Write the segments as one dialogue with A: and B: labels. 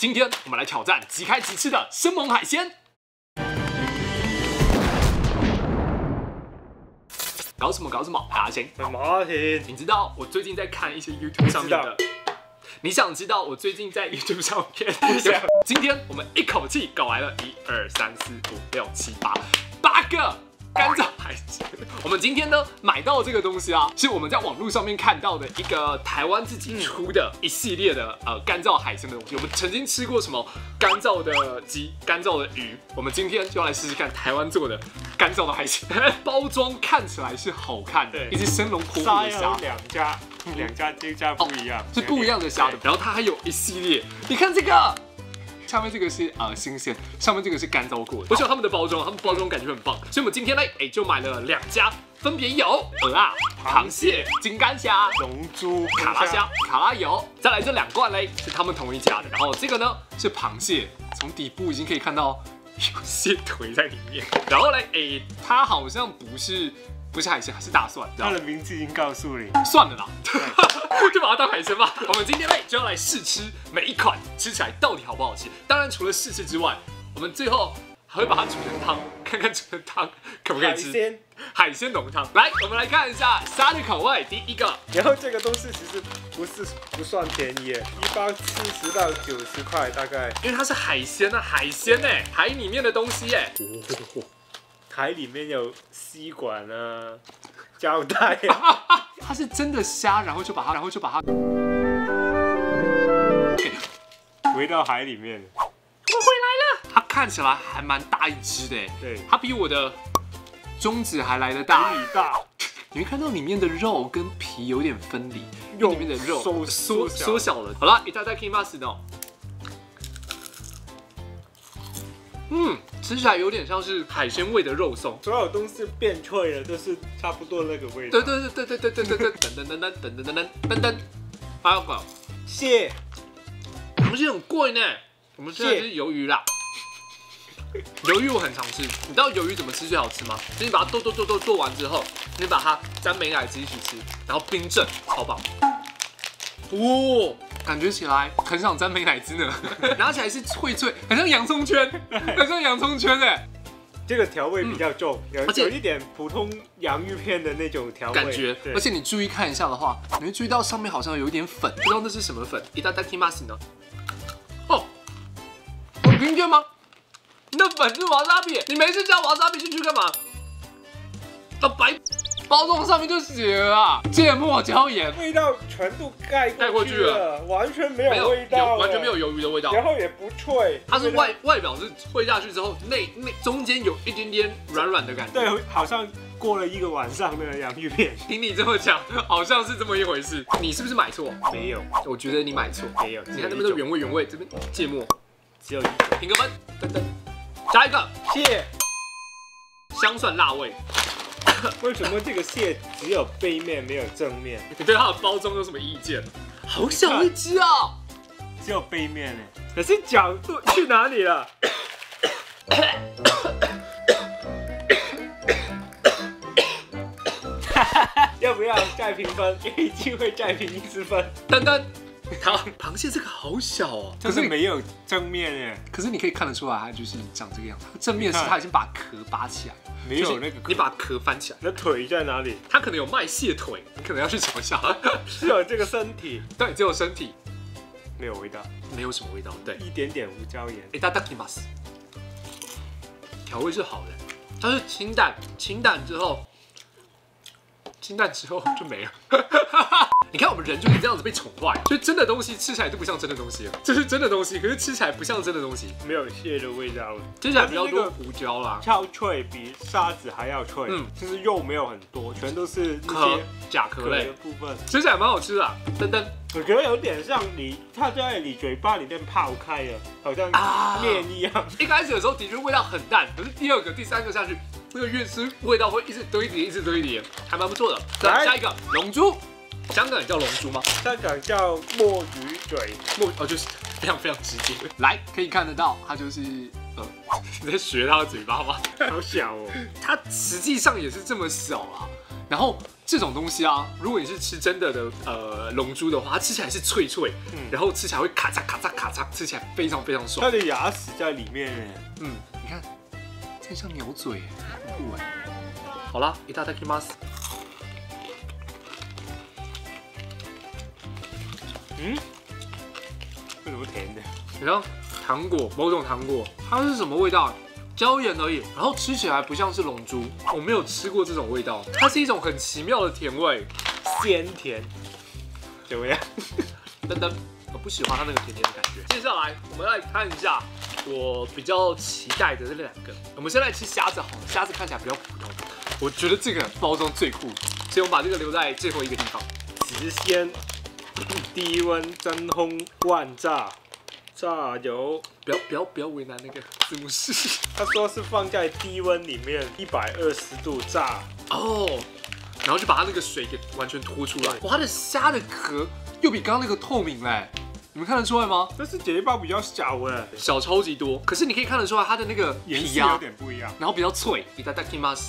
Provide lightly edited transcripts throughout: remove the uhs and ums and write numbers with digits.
A: 今天我们来挑战即开即吃的生猛海鲜。搞什么？阿星，
B: 马婷，
A: 你知道我最近在看一些 YouTube 上面的。你想知道我最近在 YouTube 上面？今天我们一口气搞来了1、2、3、4、5、6、7、8个干燥海鲜。我们今天呢买到这个东西啊，是我们在网络上面看到的一个台湾自己出的一系列的干燥海鲜的东西。我们曾经吃过什么干燥的鸡、干燥的鱼，我们今天就要来试试看台湾做的干燥的海鲜。包装看起来是好看的，一只生龙活虎的虾。
B: 两家这家不一样，
A: 是不一样的虾的。然后它还有一系列，你看这个。下面这个是新鲜，上面这个是干燥过的。我喜欢他们的包装，他们包装感觉很棒，所以我们今天呢，就买了2家，分别有鹅啊、螃蟹、金干虾、
B: 龙珠、
A: 卡拉虾、卡拉油。再来这2罐嘞是他们同一家的，然后这个呢是螃蟹，从底部已经可以看到有蟹腿在里面。然后嘞，它好像不是海鲜，是大蒜。
B: 它的名字已经告诉你，
A: 算了啦。就把它当海鲜吧。我们今天就要来试吃每一款，吃起来到底好不好吃。当然，除了试吃之外，我们最后还会把它煮成汤，看看煮成汤可不可以吃。海鲜浓汤。来，我们来看一下虾的口味。第一个，
B: 然后这个东西其实不算便宜耶，一般70到90块大概。
A: 因为它是海鲜啊，海鲜哎，海里面的东西哎。
B: 海里面有吸管啊、胶带啊。
A: 它是真的虾，然后就把它
B: 回到海里面。
A: 我回来了。它看起来还蛮大一只的，
B: 对，
A: 它比我的中指还来得大。你会看到里面的肉跟皮有点分离，里面的肉缩小了。好了，いただきます呢。吃起来有点像是海鲜味的肉松，
B: 所有东西变脆了，都是差不多那个味道。
A: 对，噔，还有个
B: 蟹，
A: 螃蟹很贵呢。我们现在是鱿鱼啦，鱿鱼我很常吃。你知道鱿鱼怎么吃最好吃吗？就是你把它剁完之后，你把它沾美乃滋一起吃，然后冰镇，超棒。哦，感觉起来很想沾美乃滋呢。拿起来是脆，很像洋葱圈，哎。
B: 这个调味比较重，有一点普通洋芋片的那种调味
A: 感觉。而且你注意看一下的话，你会注意到上面好像有一点粉，不知道那是什么粉。いただきます呢？哦，有听见吗？那粉是瓦萨比，你没事加瓦萨比进去干嘛？白包装上面就写了啊，芥末椒盐，
B: 味道全都盖过去了，完全没有味道，
A: 完全没有鱿鱼的味道，
B: 然后也不脆。
A: 它是外表是脆下去之后，内中间有一点点软的感觉。
B: 对，好像过了1个晚上的洋芋片。
A: 听你这么讲，好像是这么一回事。你是不是买错？
B: 没有，
A: 我觉得你买错。
B: 没有，
A: 你看那边的原味，这边芥末
B: 只有1种，
A: 评个分，噔，加一个
B: 蟹，
A: 香蒜辣味。
B: 为什么这个蟹只有背面没有正面？
A: 你对它的包装有什么意见？好小一只啊！
B: 只有背面哎，可是脚去哪里了？要不要再评分？给机会再评1次分。
A: 噔，螃蟹这个好小哦，
B: 可是没有正面耶。
A: 可是你可以看得出来，它就是长这个样子。正面是它已经把壳拔起来。
B: 没有那个，
A: 你把壳翻起来，
B: 那腿在哪里？
A: 它可能有卖蟹腿，你可能要去找一下。
B: 只有这个身体，
A: 对，只有身体，
B: 没有味道，
A: 没有什么味道，对，
B: 一点点胡椒盐。
A: いただきます。调味是好的，它是清淡之后就没了。你看我们人就是这样子被宠坏，就真的东西吃起来就不像真的东西了，这是真的东西，可是吃起来不像真的东西，
B: 没有蟹的味道了，
A: 吃起来比较多胡椒啦，
B: 超脆，比沙子还要脆，就是肉没有很多，全都是那些
A: 甲壳类
B: 的部分，
A: 吃起来蛮好吃的。噔，
B: 我觉得有点像它在你嘴巴里面泡开了，好像面一样。
A: 一开始的时候的确味道很淡，可是第2个、第3个下去，那个越吃味道会一直堆叠，还蛮不错的。再下一个龙珠。香港也叫龙珠吗？
B: 香港叫墨鱼嘴，
A: 就是非常直接。来，可以看得到，它就是你在学它的嘴巴吗？
B: 好小哦。
A: 它实际上也是这么小啦。然后这种东西啊，如果你是吃真的龙珠的话，它吃起来是脆脆，然后吃起来会咔嚓咔嚓咔嚓，吃起来非常非常爽。
B: 它的牙齿在里面
A: 你看，这像鸟嘴，很酷哎。好啦，いただきます。
B: 为什么甜的？
A: 你看糖果，某种糖果，它是什么味道？椒盐而已，然后吃起来不像是龙珠，我没有吃过这种味道，它是一种很奇妙的甜味，
B: 鲜甜，怎么样？
A: 噔噔，我不喜欢它那个甜甜的感觉。接下来我们来看一下我比较期待的这两个，我们先来吃虾子好了，虾子看起来比较普通，我觉得这个包装最酷，所以我们把这个留在最后一个地方。
B: 直鲜，低温真空灌炸。炸油，
A: 不要为难那个字幕师。
B: 他说是放在低温里面120度炸
A: 哦，然后就把它那个水给完全拖出来。哇，它的虾的壳又比刚刚那个透明嘞，你们看得出来吗？
B: 但是解包比较小哎，
A: 小超级多。可是你可以看得出来它的那个
B: 颜色有点不一样，
A: 然后比较脆。いただきます。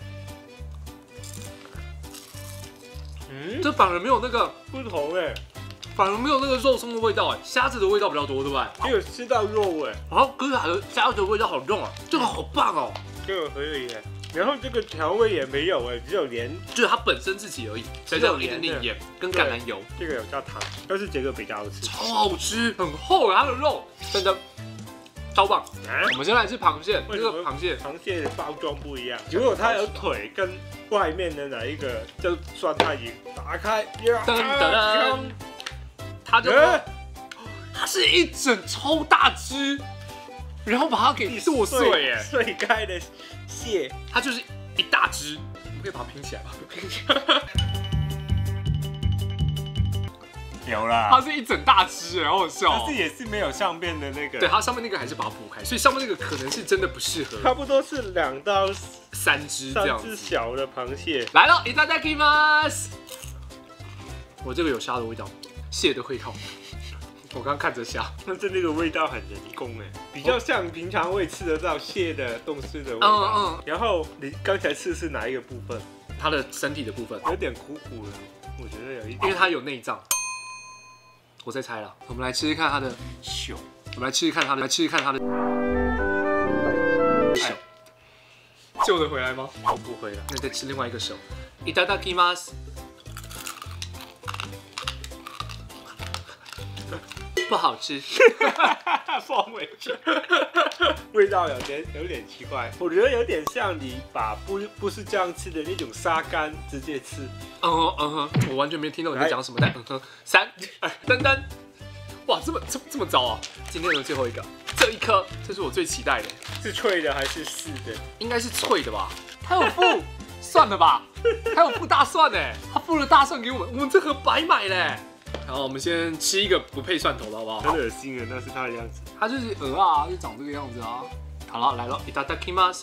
A: 这反而没有那个
B: 不同哎。
A: 反而没有那个肉松的味道哎，虾子的味道比较多，对不对？
B: 没有吃到肉哎，
A: 然后可是它的虾子的味道好重啊，这个好棒哦，
B: 这个可以哎。然后这个调味也没有哎，只有盐，
A: 就是它本身自己而已，再加上一点点盐跟橄榄油。
B: 这个有加糖，但是这个比较好吃，
A: 超好吃，很厚它的肉，真的超棒。我们先来吃螃蟹，这个螃蟹
B: 的包装不一样，如果它有腿跟外面的哪一个，就算它已经打开，
A: 噔噔噔。它它是一整超大只，然后把它给剁碎耶，
B: 碎开的蟹，
A: 它就是一大只，我们可以把它拼起来吧？拼起来。
B: 有啦，
A: 它是一整大只，然后好笑。
B: 但是也是没有上面的那个，
A: 对，它上面那个还是把它剥开，所以上面那个可能是真的不适合。
B: 差不多是2到
A: 3只这样子。
B: 3只小的螃蟹
A: 来了，いただきます。我这个有虾的味道。蟹的味道，我刚看着虾，
B: 但是那个味道很人工哎，比较像平常会吃得到蟹的冻尸的味道。然后你刚才吃是哪一个部分？
A: 它的身体的部分，
B: 有点苦苦的，我觉得有一点，
A: 因为它有内脏。我在猜了，我们来吃吃看它的手，我们来吃吃看它的，手，救得回来吗？
B: 救不回来，
A: 那再吃另外一个手，いただきます。不好吃，
B: 放回去，味道有点奇怪，我觉得有点像你把不是这样吃的那种沙干直接吃。
A: 我完全没听懂你在讲什么，但3、2、噔，哇，这么糟啊！今天的最后一个，这一颗，这是我最期待的，
B: 是脆的还是湿的？
A: 应该是脆的吧？它有附蒜了吧？还有附大蒜呢，他附了大蒜给我们，我们这盒白买嘞。好，我们先吃一个不配蒜头的好不好？
B: 很恶心的，那是它的样子。
A: 它就是鹅啊，就长这个样子啊。好了，来了，いただきます。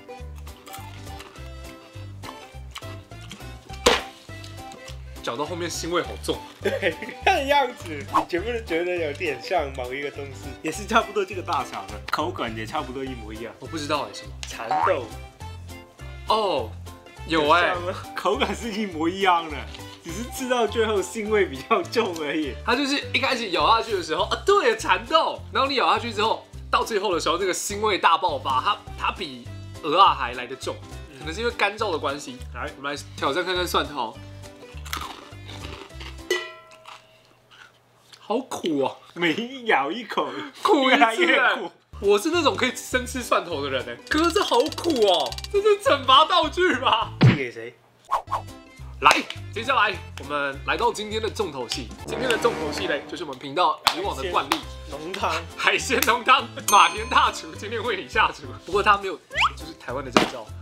A: 嚼到后面腥味好重。
B: 对，看样子，你觉不觉得有点像某一个东西？也是差不多这个大小的，口感也差不多一模一样。
A: 我不知道什么
B: 蚕豆。
A: 哦，有哎，
B: 口感是一模一样的。只是吃到最后腥味比较重而已。
A: 它就是一开始咬下去的时候啊，对，蚕豆，然后你咬下去之后，到最后的时候，这个腥味大爆发，它比鹅啊还来得重，可能是因为干燥的关系。来，我们来挑战看看蒜头，好苦哦，
B: 每一咬一口，
A: 苦
B: 越来越苦。
A: 我是那种可以生吃蒜头的人哎，可是这好苦哦，这是惩罚道具吧？
B: 寄给谁？
A: 来，接下来我们来到今天的重头戏。今天的重头戏嘞，就是我们频道以往的惯例，
B: 浓汤，
A: 海鲜浓汤。马田大厨今天为你下厨，不过他没有，就是台湾的证照。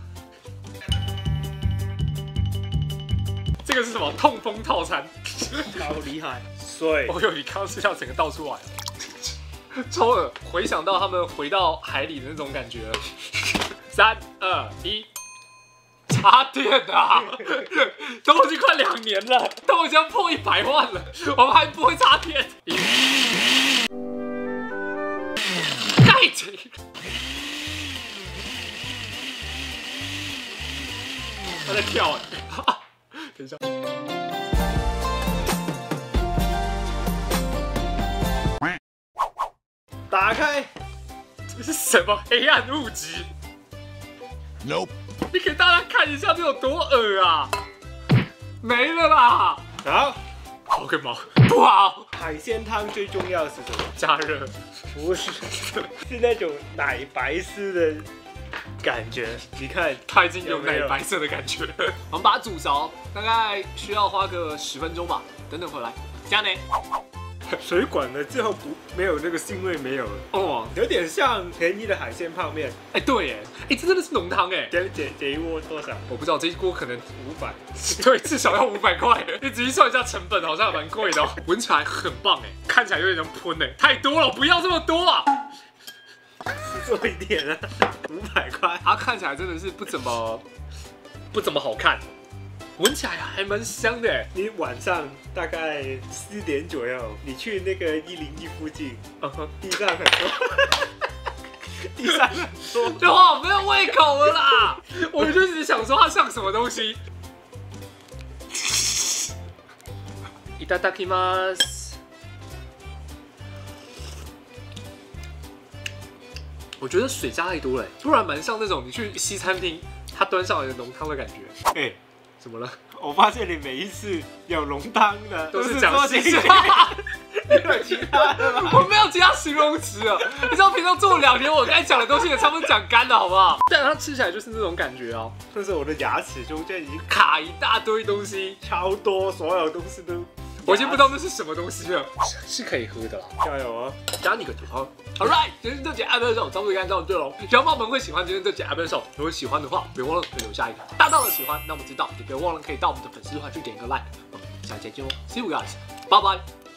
A: 这个是什么？痛风套餐，
B: 好厉害！水，
A: 哦呦，你刚刚吃掉整个倒出来了，超恶！回想到他们回到海里的那种感觉了。3、2、1。插电啊！都已经快2年了，都已经破100万了，我们还不会插电。盖子，他在跳哎！ 等一下。
B: 打开，
A: 这是什么黑暗物质
C: Nope.
A: 你给大家看一下这有多恶啊！没了啦！
B: 好，
A: 好个毛，不好！
B: 海鲜汤最重要的是什么？
A: 加热，
B: 不是，是那种奶白丝的感觉。你看，
A: 它已经有奶白色的感觉了。我们把它煮熟，大概需要花个10分钟吧。等等回来，这样呢？
B: 水滚了之后没有那个腥味没有了，
A: 哦，
B: 有点像便宜的海鲜泡面。
A: 哎，对耶，哎，这真的是浓汤哎。
B: 这一锅多少？
A: 我不知道这一锅可能
B: 500。
A: 对，至少要500块。你仔细算一下成本，好像还蛮贵的哦。闻起来很棒哎，看起来有点像喷哎，太多了，不要这么多啊！
B: 吃多一点啊，500块。
A: 它看起来真的是不怎么好看，闻起来还蛮香的。
B: 你晚上大概4点左右，你去那个101附近，地上很多，地上很多，
A: 就好没有胃口了啦！我就只想说它像什么东西。いただきます。我觉得水加太多了，突然蛮像那种你去西餐厅，它端上来的浓汤的感觉。
B: 哎，
A: 怎么了？
B: 我发现你每一次有浓汤的
A: 都是讲西
B: 西
A: 话，
B: 你有其他的吗？
A: 我没有其他形容词了。你知道平常做了2年，我该讲的东西也差不多讲干了，好不好？但它吃起来就是那种感觉哦，
B: 但是我的牙齿中间已经
A: 卡一大堆东西，
B: 超多，所有东西都，
A: 我已经不知道那是什么东西了。是可以喝的啦，
B: 加油哦！
A: 加你个头。Alright， 今天这节 episode 差不多该到这喽。小伙伴们会喜欢今天这节 episode， 如果喜欢的话，别忘了可以留下一个大大的喜欢，让我们知道。也别忘了可以到我们的粉丝团去点一个 like。我们下期再见喽 ，See you guys，拜拜。